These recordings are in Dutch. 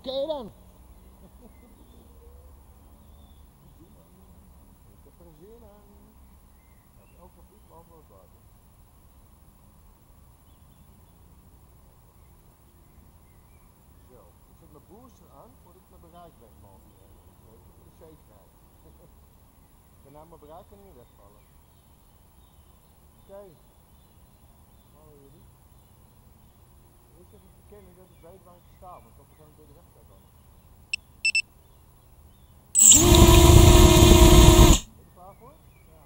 Oké dan. Ik heb er zin aan. Ook nog goed, behalve het water. Zo, ik zet mijn booster aan voordat ik mijn bereik wegval. Voor de zekerheid. Daarna mijn bereik kan niet meer wegvallen. Oké. Hallo jullie. Eerst even verkennen dat ik weet waar ik sta, want ik kan door de website dan. Ben je er klaar voor? Ja.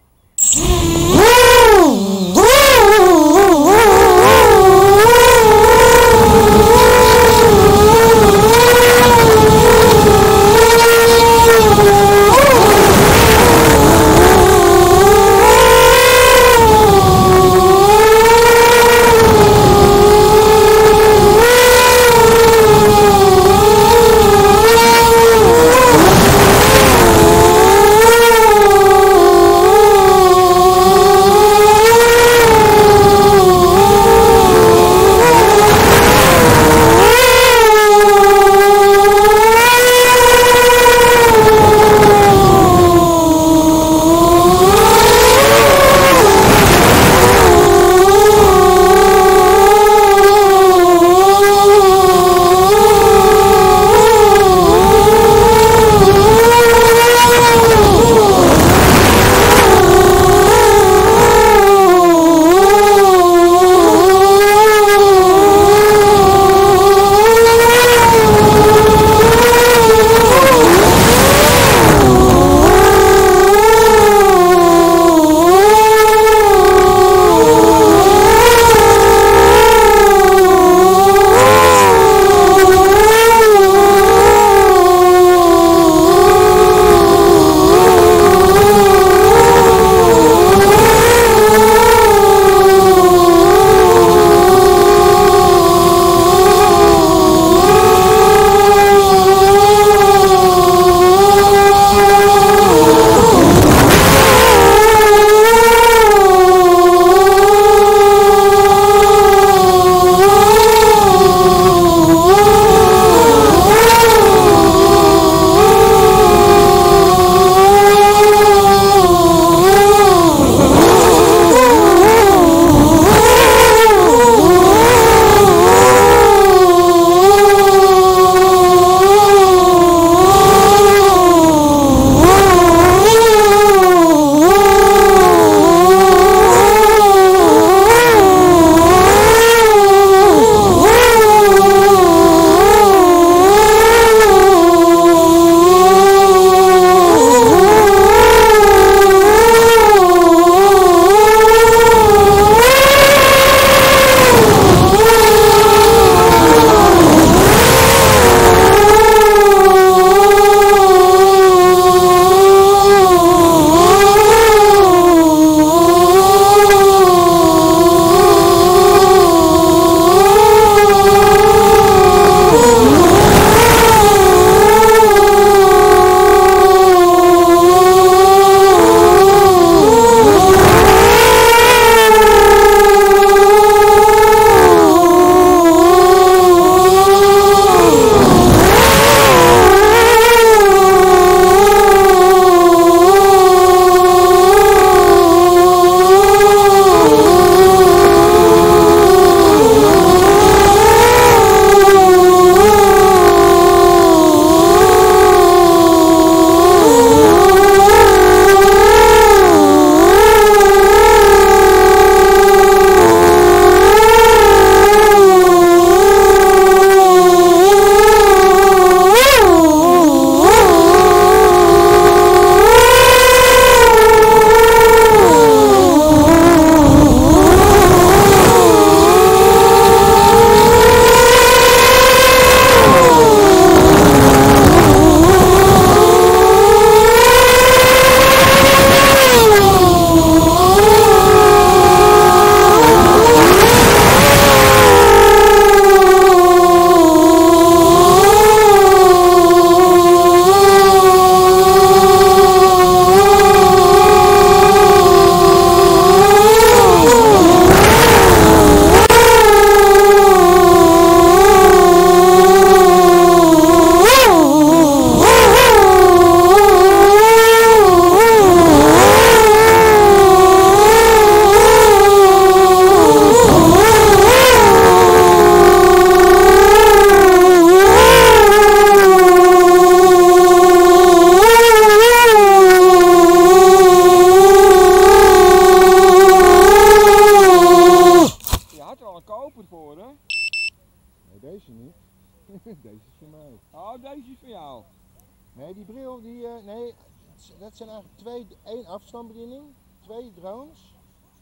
wel een koper voor, hè? Nee, deze niet. Deze is voor mij. Oh, deze is voor jou. Nee, die bril, nee, dat zijn eigenlijk één afstandsbediening, 2 drones.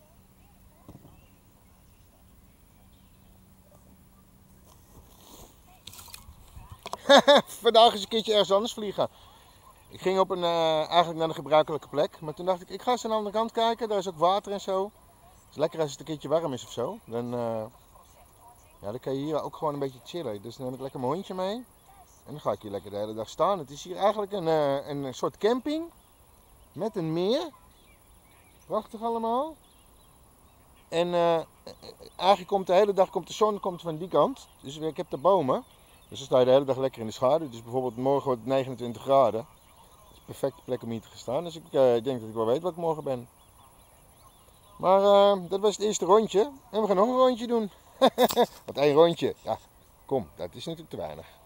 Vandaag eens een keertje ergens anders vliegen. Ik ging op eigenlijk naar de gebruikelijke plek, maar toen dacht ik ga eens aan de andere kant kijken, daar is ook water en zo. Het is lekker als het een keertje warm is of zo. Dan kan je hier ook gewoon een beetje chillen. Dus dan neem ik lekker mijn hondje mee. En dan ga ik hier lekker de hele dag staan. Het is hier eigenlijk een soort camping. Met een meer. Prachtig allemaal. En eigenlijk komt de hele dag de zon van die kant. Dus ik heb de bomen. Dus dan sta je de hele dag lekker in de schaduw. Dus bijvoorbeeld morgen wordt het 29 graden. Dat is een perfecte plek om hier te gaan staan. Dus ik denk dat ik wel weet wat ik morgen ben. Maar dat was het eerste rondje. En we gaan nog een rondje doen. Want 1 rondje, ja, kom, dat is natuurlijk te weinig.